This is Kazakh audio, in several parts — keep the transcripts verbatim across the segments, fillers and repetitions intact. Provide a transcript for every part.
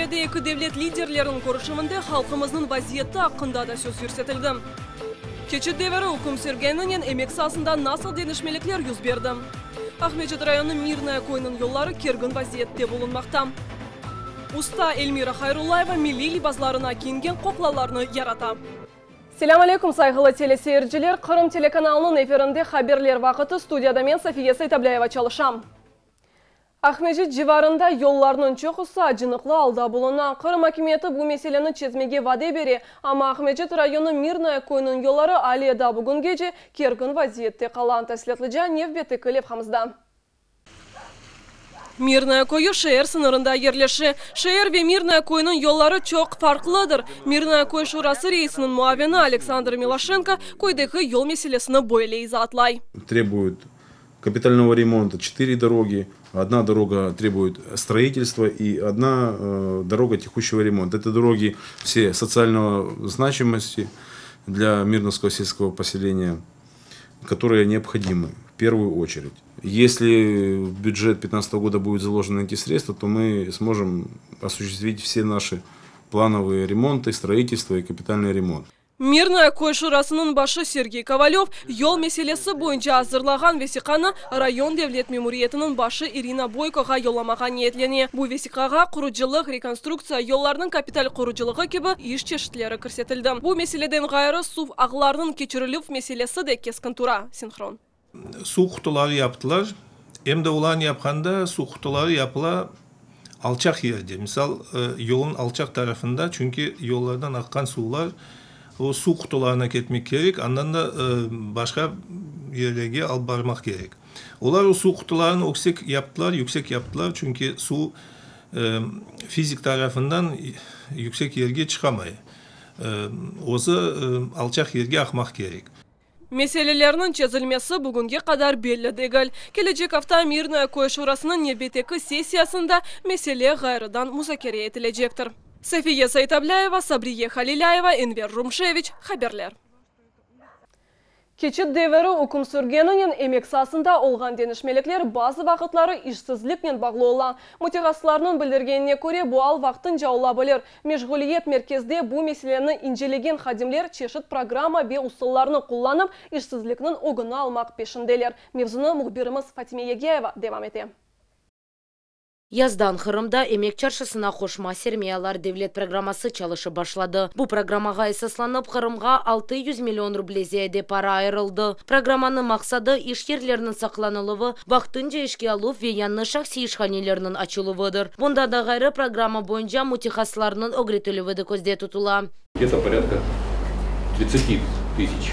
Сирияда екі devlet лидерлерінің көрішімінде халқымыздың вазиеті ақында да сөз көрсетілді. Кече девері үкім сүргенінен эмек сасында насыл денішмеліклер yüz берді. Ахмечет районы Мирная койның yolları кергін вазиетте болынмақта. Уста Эльмира Хайруллаева милли либазларына кенген қоқлаларыны ярата. Селам алейкум, сайғылы телесейірджілер. Қырым телеканалының эфирінде хаберлер вақыты студияда мен София Сайтаблаева çalışам. Ахмечет живарында yollarının çoxusu acınıqlı alda bulunan Qırım hakimiyeti bu meseleni çözmege vade beri, ama Ахмечет rayonu Mirnaya koyunun yolları Aliyada bugün gece kergin vaziyette kalan təsliyyatlıca nevbeti kılep hamızda. Mirnaya koyu şehir sınırında yerleşi. Şehir ve Mirnaya koyunun yolları çok farklıdır. Mirnaya koyu şurası reisinin muavini Alexander Milashenko koydaki yol meselesini böyle izatlay. Требует капитального ремонта четыре дороги. Одна дорога требует строительства и одна э, дорога текущего ремонта. Это дороги все социального значимости для мирновского сельского поселения, которые необходимы в первую очередь. Если в бюджет две тысячи пятнадцатого года будет заложено эти средства, то мы сможем осуществить все наши плановые ремонты, строительства и капитальный ремонт. Mirnaya koy şurasının başı Sergey Kovalyov yol meselesi boyunca hazırlagan vesiqani rayon devlet memuriyetinin başı Irina Boyko'ga yollamağa niyetleniyor. Bu vesiqaga quruculuq, rekonstruksiya yollarının kapital quruculuğu gibi iş çeşitleri körsetildi. Bu meseleden gayrı su ağlarının keçirilip meselesi de keskin tura, sinxron. Su kutuları yaptılar. Hem de olan yapkanda su kutuları yapıla alçak yerde. Misal yolun alçak tarafında, çünkü yollardan akkan sular o su kutularına ketmek gerek, andan da e, başka yerlere alıp barmak gerek. Onlar o su kutularını yüksek yaptılar, yüksek yaptılar çünkü su e, fizik tarafından yüksek yerge çıkamıyor. E, Oza e, alçak yerge akmak gerek. Meselelerinin çözülmesi bugünkü kadar belli değil. Gelecek hafta Mirnaya koyu şurasının nöbeteki sesiyasında mesele gayrıdan muzakere edilecektir. София Сайтаблаева, Сабрие Халиляева, Энвер Румшевич, haberler. Keçit deveri hukum sürgeninin emek sasında olgan denişmelikler bazı vakitları işsizlikle bağlı olan mütehassıslarının bildirgenine göre bu al vaxtınca olabilir. Meşguliyet merkezde bu meseleni incelegen hadimler çeşit programa ve usullarını kullanıp işsizlikinin ogunu almak peşindeler. Mevzunu muhbirimiz Fatime Yegeyeva devam etti. Yazdan Kırım'da emek çarşısına koşma sermiyalar devlet programması çalışı başladı. Bu programaga esaslanıp Kırım'a altı yüz milyon rubleziyede para ayrıldı. Programanın maksadı iş yerlerinin saklanılığı, vaxtınca işe alıp ve yanlı şahsi işhanelerinin açılığıdır. Bunda da gayrı programa boyunca mütehassıslarının öğretilüğü de közde tutula. Где-то порядка тридцати тысяч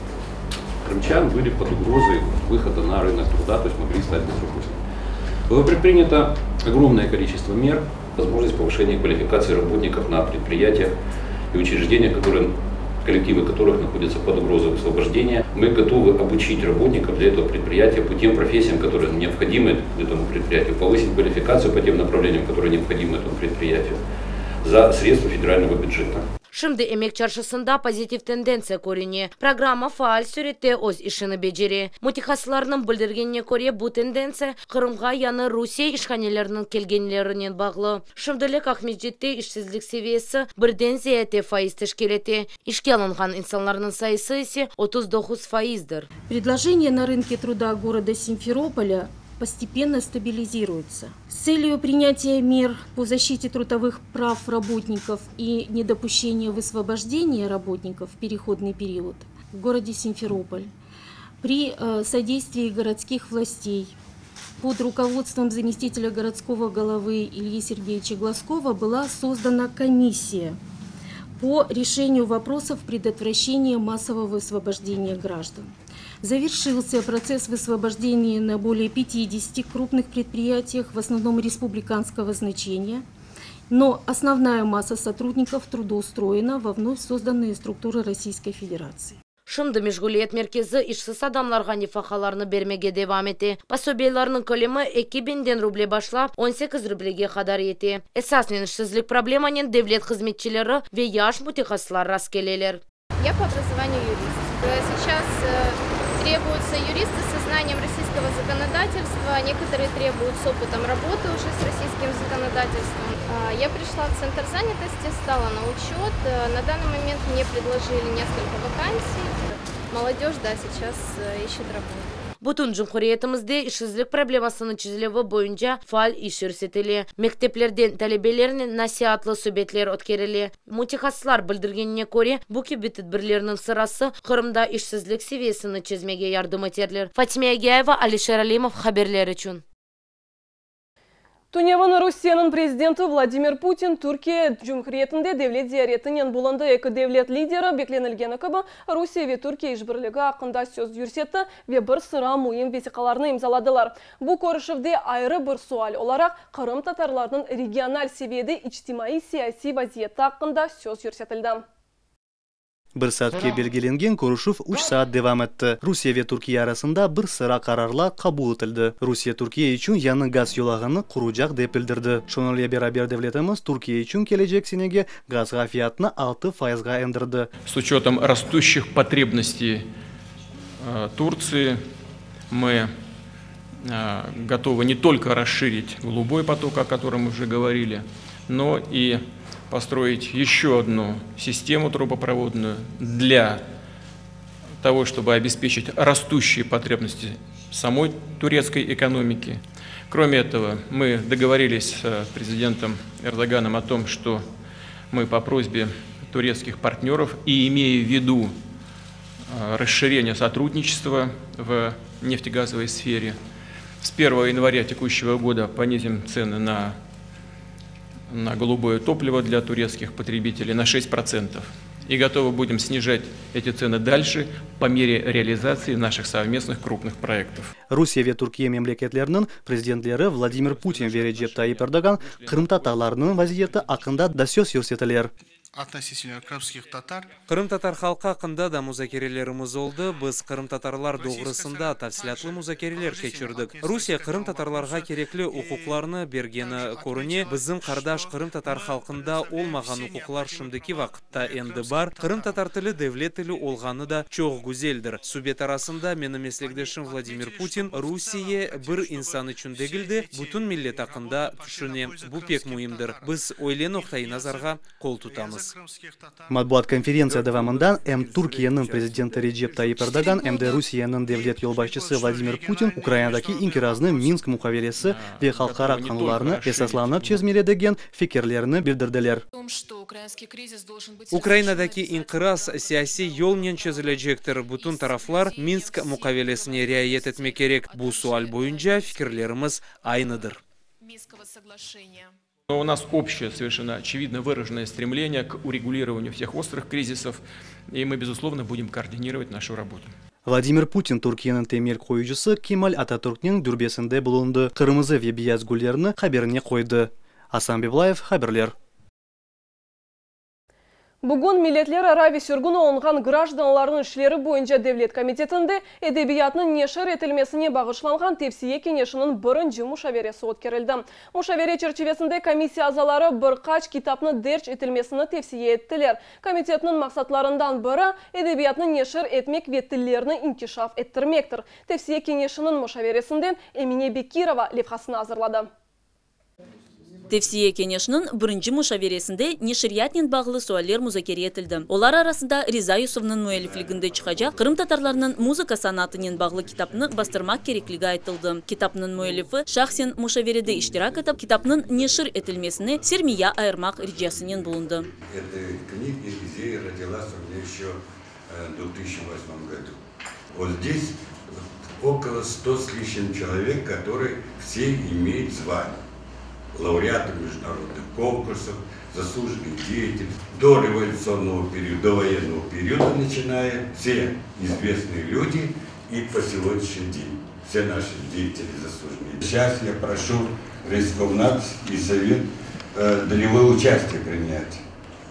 крымчан были под угрозой выхода на рынок труда, то есть могли стать безработными. Было предпринято огромное количество мер, возможность повышения квалификации работников на предприятиях и учреждениях, которые, коллективы которых находятся под угрозой освобождения. Мы готовы обучить работников для этого предприятия по тем профессиям, которые необходимы этому предприятию, повысить квалификацию по тем направлениям, которые необходимы этому предприятию за средства федерального бюджета. Şimdi emek çarşısında pozitif tendensiya görünüyor. Programa faal surette öz işini beceri. Mütehassıslarının bildirgenine göre bu tendensiya Kırım'a yanı Rusya işhanelerinin kelgenlerinden bağlı. Şimdilik Ahmecet'te işsizlik seviyesi birden ziyade faiz teşkil etti. İşe alınған insanların sayısı ise otuz dokuz faizdir. Предложение на рынке труда города Симферополя постепенно стабилизируется. С целью принятия мер по защите трудовых прав работников и недопущения высвобождения работников в переходный период в городе Симферополь при содействии городских властей под руководством заместителя городского головы Ильи Сергеевича Глазкова была создана комиссия по решению вопросов предотвращения массового высвобождения граждан. Завершился процесс высвобождения на более пятидесяти крупных предприятиях, в основном республиканского значения, но основная масса сотрудников трудоустроена во вновь созданные структуры Российской Федерации. Şimdi meşguliyet merkezi işsiz adamlarga nifakalarını vermege devam etti. Пособияларның kölemi iki binden ruble başlap on sekiz rublege kadar yetti. Esaslen işsizlik problemanın devlet hizmetçileri ve yaş mütehassıslar rast geleler. Я по образованию юрист. Сейчас требуются юристы со знанием российского законодательства, некоторые требуют с опытом работы уже с российским законодательством. Я пришла в Центр занятости, стала на учет. На данный момент мне предложили несколько вакансий. Молодежь, да, сейчас ищет работу. Butun Cumhuriyetimizde işsizlik problemasını çözülüvü boyunca faal iş yürütülü. Mekteplerden talebelerin nasihatlı söhbetler ötkərili. Mutaxassislar bildirgenine göre bu gibi tedbirlerinin sırası Kırım'da işsizlik seviyesini çözmege yardım eterler. Fatime Agayeva, Alisher Alimov haberler için. Туневаны Россиянын президенті Владимир Путин Түркия Cumhuriyetinde devlet ziyaretinin bulundu. Eki devlet lideri beklenilgeni gibi Rusya ve Türkiye işbirliği hakkında söz yürütті ve bir sıra mühim vesikalarını imzaladılar. Bu görüşüvde ayrı bir sual olarak Kırım Tatarlarının regional seviyede içtimai siyasi vaziyeti hakkında söz yürütілді. Bir saatga belgilengen ko'rishuv uch saat devam etdi. Rusiya ve Turkiya arasında bir sıra kararlar kabul etildi. Rusiya Turkiya için yanı gaz yo'lag'ini quracak deb bildirdi. Shuningdek beraber devletimiz Turkiya için gelecek senege gazga fiyatını olti foizga indirdi. С учетом растущих потребностей Турции мы готовы не только расширить голубой поток, о котором мы уже говорили, но и построить еще одну систему трубопроводную для того, чтобы обеспечить растущие потребности самой турецкой экономики. Кроме этого, мы договорились с президентом Эрдоганом о том, что мы по просьбе турецких партнеров и имея в виду расширение сотрудничества в нефтегазовой сфере, с первого января текущего года понизим цены на на голубое топливо для турецких потребителей на шесть процентов. И готовы будем снижать эти цены дальше по мере реализации наших совместных крупных проектов. Rusiya ve Türkiye memleketlerinin prezidentleri Vladimir Putin ve Recep Tayyip Erdogan Kırım Tatarlarının vaziyeti hakkında da söz yürüttiler. Относительно крымских татар. Кырым татар халкы хакында да музакерелерimiz oldu. Biz Kırım татарлар doğrusunda tafsilatlı muzakereler keçirdik. Rusiya Kırım татарларга керекле укукларны бергени көрүнө. Биздин кардаш Kırım татар халкында olmagan укуклар шымдыки вакытта энди бар. Kırım татар тили devlet tili olgаны да чоң güzeldir. Subet arasında менин меслектешим Vladimir Putin Rusiya bir insan üçün degildi. Bütün millet hakkında düşünem. Bu pek muhimdir. Biz öyle noktayı nazarga kol tutamız. Matbuat konferensiya davamında hem Türkiye'nin prezidenti Recep Tayyip Erdogan hem de Rusiyanın devlet yolbaşçısı Vladimir Putin Ukraynadaki inkirazını Minsk mukavelesi ve halkara kanunlarını esaslanıp çözmeli degen fikirlerini bildirdiler. Ukraynadaki inkiraz siyasi yol menен çözülecektir. Bütün taraflar Minsk mukavelesine riayet etmek gerek. Bu sual boyunca fikirlerimiz aynıdır. Но у нас общее, совершенно очевидно выраженное стремление к урегулированию всех острых кризисов, и мы, безусловно, будем координировать нашу работу. Vladimir Putin Türkiye'nin temel koyucusu Kemal Atatürk'ün dürbesinde bulundu. Kırmızı ve beyaz güllerini haberine koydu. Hasan Beblayev haberler. Bugün Milletler Ara sürgün olungan gражданларның işleri boyunca Devlet Komitetinde edebiyatının neşir etilmesine bağışlangan tepsiye kenешinin birinci muşaveresi ötkərildi. Muşavere çerçevesinde komissiya azaları birkaç kitapını derç etilmesini tepsiye ettiler. Komitetinin maksatlarından biri edebiyatını neşir etmek ve tillerini inkişaf ettirmektir. Tepsiye kenешinin muşaveresinden Emine Bekirova levhasını hazırladı. Tefsiye kenешinin birinci muşaveresinde neşriyatnen bağlı sualler muzakere etildi. Olar arasında Riza Yusuf'nun müellifliginde çıkacak Kırım Tatarlarının muzika sanatının bağlı kitabını bastırmak gerekliliği aytıldı. Kitabının müellifi şahsen muşaverede iştirak edip kitabının neşir etilmesini sermiye ayırmak ricasının bulundu. Около ста с лишним человек, которые все имеют звание. Лауреаты международных конкурсов, заслуженные деятели. До революционного периода, до военного периода, начиная, все известные люди и по сегодняшний день. Все наши деятели заслуженные. Сейчас я прошу Рейскомнадс и Совет э, долевое участие принять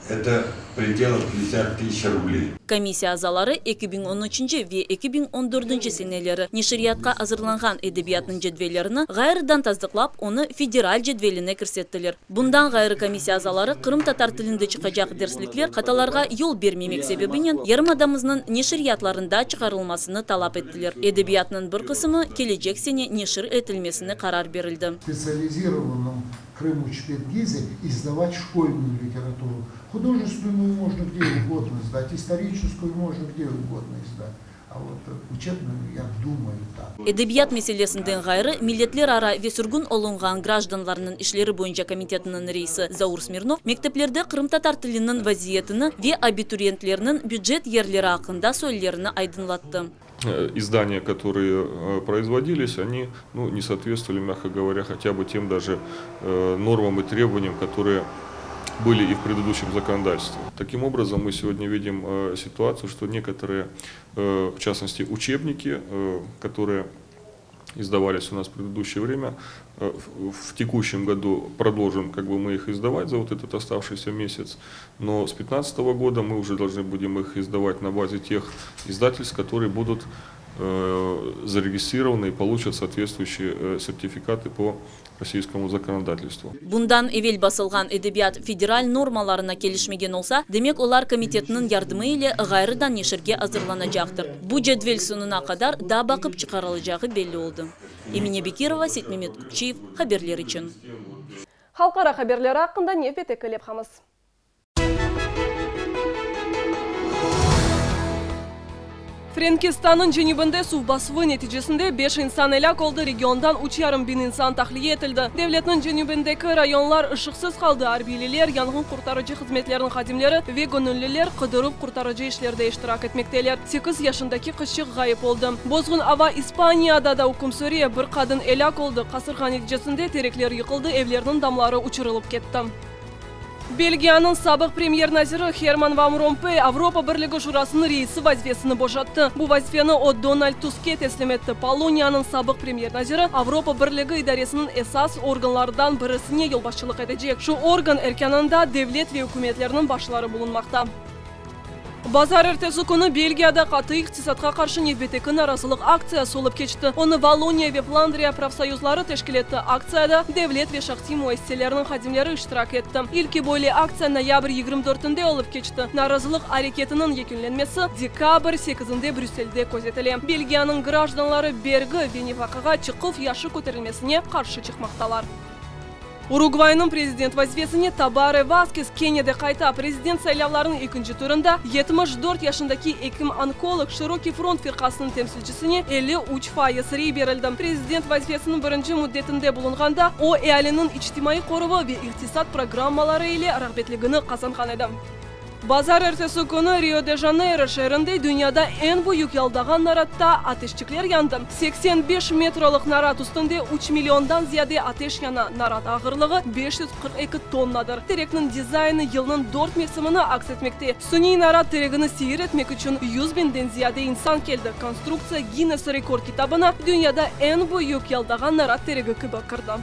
это в пределах пятьдесят тысяч рублей. Комиссия азалары эки миң он үчүнчү ve эки миң он төртүнчү сенелери нишриятка азырланган эдебиятнын жедвелерин гайрыдан таздыклап, оны федераль жедвелине кирсеттилер. Bundan гайры комиссия азалары кырым татар тилинде чыгачак дерсликлер каталарга жол бермемек себебинен ярымадамыздын нишриятларында чыгарылмасыны талап эттилер. Эдебиятнын bir кысымы келечек сене нишр этилмесине карар берилди. Специализированном Крым-Учпедгизе издавать школьную литературу. Художественную можно где угодно издать, историческую можно где угодно издать. А вот учебную, я думаю, так. Эдебият меселесинден гайры миллетлер ара весүргүн олунган гражданларынын ишлери боюнча комитетинин рейси Заур Смирнов мектептерде кырым татар тилинин вазиетini ve абитуриентлеринин бюджет ерлери акында сөйлерини айдынлатты. Издания, которые производились, они ну, не соответствовали, мягко говоря, хотя бы тем даже э, нормам и требованиям, которые были и в предыдущем законодательстве. Таким образом, мы сегодня видим э, ситуацию, что некоторые, э, в частности, учебники, э, которые издавались у нас в предыдущее время, э, в, в текущем году продолжим как бы, мы их издавать за вот этот оставшийся месяц, но с две тысячи пятнадцатого года мы уже должны будем их издавать на базе тех издательств, которые будут э, зарегистрированы и получат соответствующие э, сертификаты по российскому законодательству. Bundan evvel basılgan edebiyat federal normalarına kelişmegen olsa, demek olar komitetinin yardımı ile gayridan neşirge hazırlanacaktır. Bu cedvel sonuna kadar da bakıp çıkarılacağı belli oldu. Emine Bekirova, Set Mehmet Kukçiyev, haberler için. Halkara haberleri hakkında nefete kalephamız. Френкистанын женибинде суу басуу нетижесинде беш инсан элек болду, региондан үч жарым миң инсан тахлие этилди. Девлеттин женибиндеги районлар ышыксыз калды. Арбийлилер, янгын куртаруучу кызметлеринин кадимлери ve гөнүллүлөр кыдырып куртаруучу ишлерде иштирак этмектелер. сегиз жашындагы кызчык гайып болду. Бозгун аба Испанияда да укум сүрүп, бир кадын элек болду. Касырга нетижесинде тереклер йыкылды, эвлердин дамлары учурулуп кетти. Бельгиянын сабык премьер-назиры Херман Ван Ромпей Авропа Бирлиги Журасынын рейси вазифесин бошатты. Бу вазифени от Дональд Туске теслим этти. Полониянын сабык премьер-назиры Авропа Бирлиги идаресинин эсас органлардан бирисине жолбашчылык этежек. Шу орган эркенинде девлет ve өкмөтлөрүнүн башлары булунмакта. Базар эртеси күнү Бельгияда каты икътисадка каршы небетеки наразылык акциясы болуп кетти. Оны Валония ve Фландрия профсоюзлары тешкил этти. Акцияда девлет ve шахсий муассиселеринин кадимлери иштирак этти. Илки бойлы акция ноябрь yigirma төртүндө болуп кетти. Наразылык аракетинин экинленмеси декабрь сегизинде Брюссельде көзөтүлө. Бельгиянын гражданлары берги ve нефакага чыкып яшы көтөрүлмесине каршы чыкмакталар. Уругвайнын президент вазифесине Табаре Васкес Кенияда кайта. Президент сайлауларынын экинчи турунда жетимиш төрт жашындагы эким-онколог Широкий фронт фиркасынын темсилчисине элүү үч пайыз рей берилди. Президент вазифесинин биринчи муддетинде булунганда о элинин ичтимаий короо ve икътисад программалары ile рагбетлигини казанган эди. Базар эртеси күнү Рио-де-Жанейро шаарында дүйнөдө эң буюк ялдаган наратта атешчиклер янды. сексен беш метрлык нарат үстүндө үч миллиондан зияде атеш яна. Нарат агырлыгы беш жүз кырк эки тоннадыр. Теректин дизайны жылдын төрт мевсимине акс этмекте. Суний нарат терегини сейир этмек үчүн жүз миңден зияде инсан келди. Конструкция Гиннес рекорд китабына дүйнөдө эң буюк ялдаган нарат тереги кыбы кырды.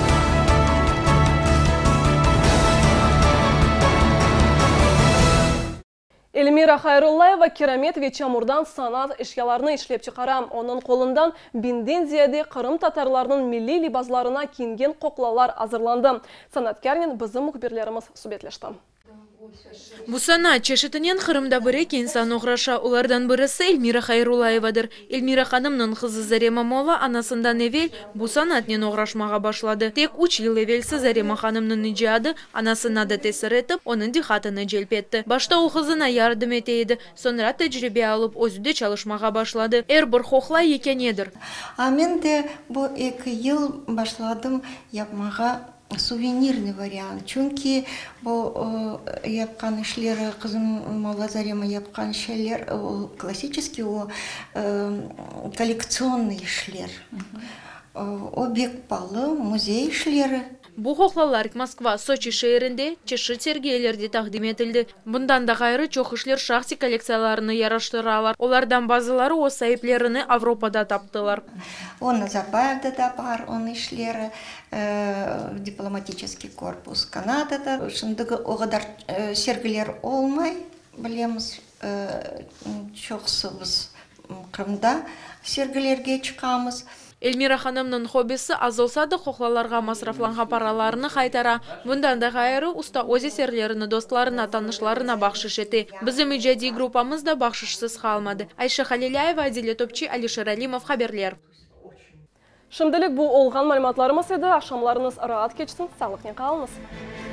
Эльмира Хайруллаева керамет ve çamurdan sanat eşyalarını işlep çıkaram. Onun kolundan binden ziyade Kırım Tatarlarının milli libazlarına kiyingen koklalar hazırlandı. Sanatkarın bizim muhbirlerimiz subetleşti. Bu sanat çeşitinin Kırım'da birek insan uğraşa. Ulardan birisi Elmira Hayrullayevadır. Elmira hanımның kızı Zarema Molla anasından evvel bu sanatnen uğraşmağa başladı. Tek üç yıl evvelsi Zarema hanımның icadı anasına da tesir etip onun dikkatini celp etti. Başta o kızına yardım eteydi. Sonra tecrübe alıp özüde çalışmağa başladı. Er bir hohla eken edir. Ben de bu iki yıl başladım yapmağa. Сувенирный вариант. Çünkü bu e, yapkan işleri kızım Molla Zarema yapkan şeyler o klassический o e, коллекционный işler. O bek pahalı muzey işleri. Бу хоклалар Москва, Сочи шээринде чешит сергейлерди тагдим этилди. Bundan да кайры чохушлер шахси коллекцияларыны яраштыралар. Олардан базылары о сайыплерыны Авропада таптылар. Он Назарбаевда да бар, он ишлері э, дипломатический корпус Канадада. Шындығы оғадар э, сергелер олмай, білеміз, э, чоқсыбыз Крымда сергелерге чықамыз. Эльмира ханымның хоббisi аз olsa da хоклаларга масрафланган параларыны кайтара. Bundan da кайры уста өз эсерлерини достларына, танышларына бакшыш эти. Биздин ижади группамыз да бакшышсыз калмады. Айша Халиляева, Адиле Топчи, Алишер Алимов, хаберлер. Шымдылык бу олган маалыматларыбыз эди. Акшамларыңыз ыраат кечсин. Саалык менен калыңыз.